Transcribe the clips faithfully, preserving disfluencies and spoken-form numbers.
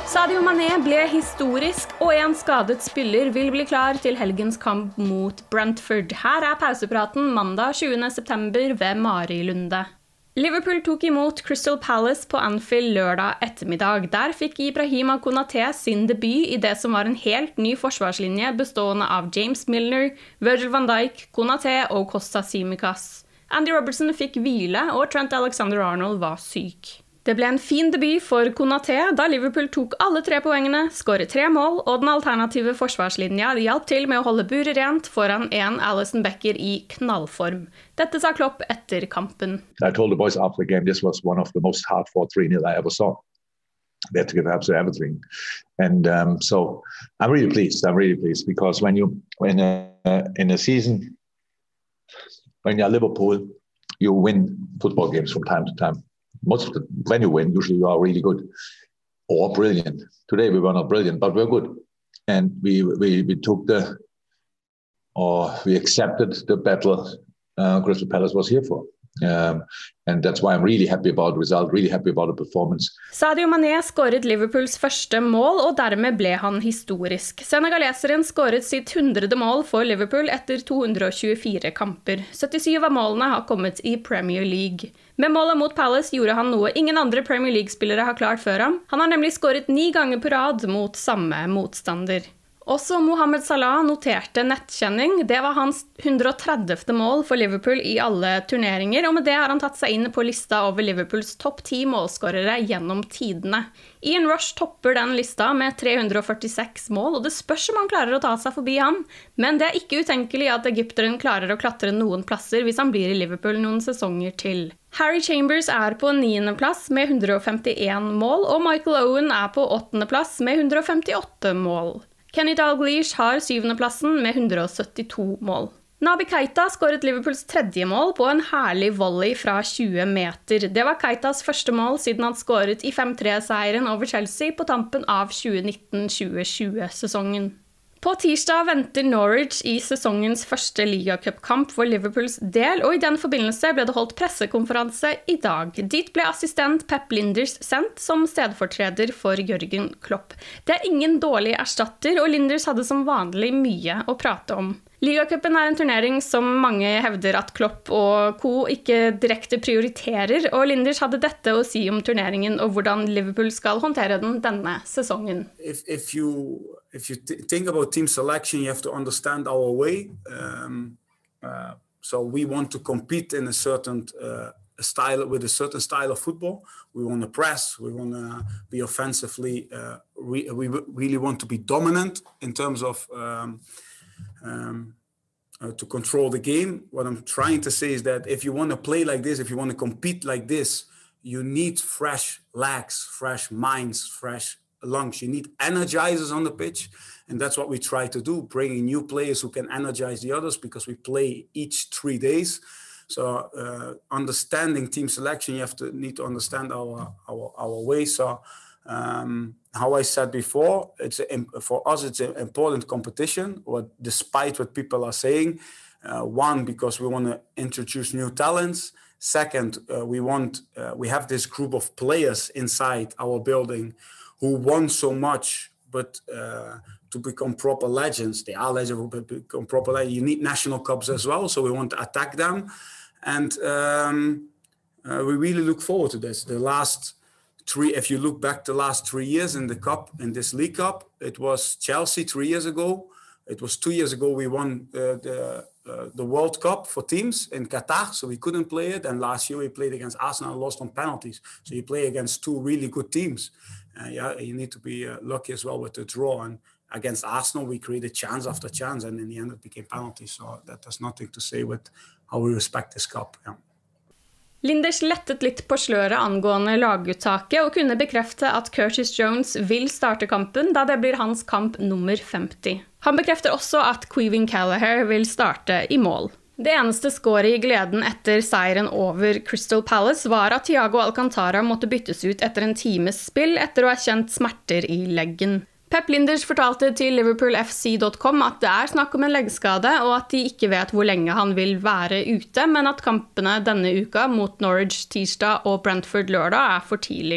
Sadio Mané ble historisk, og en skadet spiller vil bli klar til helgens kamp mot Brentford. Her er pausepraten mandag tjuende september ved Mari Lunde. Liverpool tok imot Crystal Palace på Anfield lørdag ettermiddag. Der fikk Ibrahima Konaté sin debut i det som var en helt ny forsvarslinje bestående av James Milner, Virgil van Dijk, Konaté og Costa Tsimikas. Andy Robertson fikk hvile, og Trent Alexander-Arnold var syk. Det ble en fin debut for Konaté, da Liverpool tok alle tre poengene, skåret tre mål, og den alternative forsvarslinja hjalp til med å holde buret rent foran en Alisson Becker i knallform. Dette sa Klopp etter kampen. I told the boys after the game this was one of the most hard-fought three nil I ever saw. They had to give absolutely everything. And um, so I'm really pleased, I'm really pleased, because when you, when uh, in a season, when you're Liverpool, you win football games from time to time. Most of the, when you win, usually you are really good or brilliant. Today we were not brilliant, but we're good. And we we, we took the, or we accepted the battle uh, Crystal Palace was here for. Um, and that's why I'm really happy about the result, really happy about the performance. Sadio Mané skåret Liverpools første mål, og dermed ble han historisk. Senegaleseren skåret sitt hundrede mål for Liverpool etter to hundre og tjuefire kamper. syttisyv av målene har kommet i Premier League. Med målet mot Palace gjorde han noe ingen andre Premier League-spillere har klart før ham. Han har nemlig skåret ni ganger på rad mot samme motstander. Også Mohamed Salah noterte nettkjenning. Det var hans hundre og tredivte mål for Liverpool i alle turneringer, og med det har han tatt seg inn på lista over Liverpools topp ti målskårere gjennom tidene. Ian Rush topper den lista med tre hundre og førtiseks mål, og det spørs om han klarer å ta seg forbi ham. Men det er ikke utenkelig at egypteren klarer å klatre noen plasser hvis han blir i Liverpool noen sesonger til. Harry Chambers er på niende plass med hundre og femtien mål, og Michael Owen er på åttende plass med hundre og femtiåtte mål. Kenny Dalglish har syvende plassen med hundre og syttito mål. Naby Keita skåret Liverpools tredje mål på en herlig volley fra tjue meter. Det var Keitas første mål siden han skåret i fem tre-seieren over Chelsea på tampen av tjue nitten tjue tjue-sesongen. På tirsdag venter Norwich i sesongens første ligacupkamp for Liverpools del, og i den forbindelse ble det holdt pressekonferanse i dag. Dit ble assistent Pep Linders sendt som stedfortreder for Jørgen Klopp. Det er ingen dårlig erstatter, og Linders hadde som vanlig mye å prate om. Ligacupen er en turnering som mange hevder at Klopp og co. ikke direkte prioriterer, og Linders hadde dette å si om turneringen og hvordan Liverpool skal håndtere den denne sesongen. If, if you... If you th- think about team selection, you have to understand our way. Um, uh, so we want to compete in a certain uh, style, with a certain style of football. We want to press. We want to be offensively. Uh, re- we w- really want to be dominant in terms of um, um, uh, to control the game. What I'm trying to say is that if you want to play like this, if you want to compete like this, you need fresh legs, fresh minds, fresh lungs. You need energizers on the pitch, and that's what we try to do, bringing new players who can energize the others, because we play each three days. So uh, understanding team selection, you have to need to understand our our, our way. So um, how I said before, it's a, for us it's an important competition, or despite what people are saying. Uh, one, because we want to introduce new talents. Second, uh, we want uh, we have this group of players inside our building who won so much, but uh, to become proper legends, they are legends, but become proper legends. You need national cups as well, so we want to attack them. And um, uh, we really look forward to this. The last three, if you look back the last three years in the cup, in this League Cup, it was Chelsea three years ago. It was two years ago we won uh, the uh, the World Cup for teams in Qatar, so we couldn't play it. And last year we played against Arsenal and lost on penalties. So you play against two really good teams. Uh, yeah, you need to be uh, lucky as well with the draw. And against Arsenal, we created chance after chance, and in the end, it became penalties. So that has nothing to say with how we respect this cup. Yeah. Linders lettet litt på sløret angående laguttaket og kunne bekrefte at Curtis Jones vil starte kampen, da det blir hans kamp nummer femti. Han bekrefter også at Caoimhin Kelleher vil starte i mål. Det eneste skåret i gleden etter seieren over Crystal Palace var at Thiago Alcantara måtte byttes ut etter en times spill etter å ha kjent smerter i leggen. Pep Linders fortalte til Liverpool F C dot com at det er snakk om en leggskade, og at de ikke vet hvor lenge han vil være ute, men at kampene denne uka mot Norwich tirsdag og Brentford lørdag er for tidlig.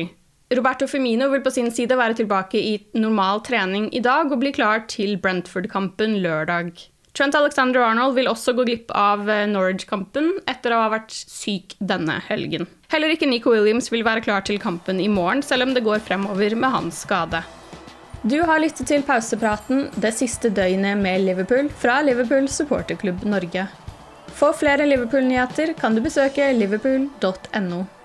Roberto Firmino vil på sin side være tilbake i normal trening i dag og bli klar til Brentford-kampen lørdag. Trent Alexander-Arnold vil også gå glipp av Norwich-kampen etter å ha vært syk denne helgen. Heller ikke Nico Williams vil være klar til kampen i morgen, selv om det går fremover med hans skade. Du har lyttet til pausepraten det siste døgnet med Liverpool fra Liverpool Supporterklubb Norge. For flere Liverpool-nyheter kan du besøke liverpool punktum no.